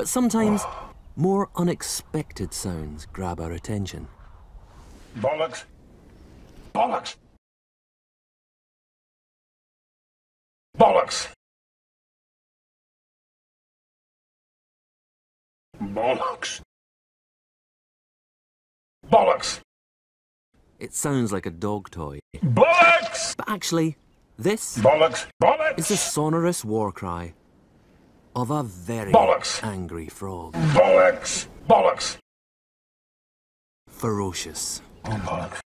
But sometimes more unexpected sounds grab our attention. Bollocks! Bollocks! Bollocks! Bollocks! Bollocks! It sounds like a dog toy. Bollocks! But actually, this Bollocks! Bollocks! is the sonorous war cry of a very Bollocks! angry frog. Bollocks! Bollocks! Ferocious. Oh, bollocks.